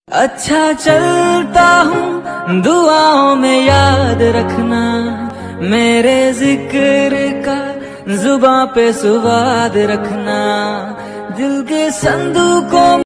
अच्छा चलता हूँ दुआओं में याद रखना, मेरे जिक्र का जुबां पे सुवाद रखना, दिल के संदूकों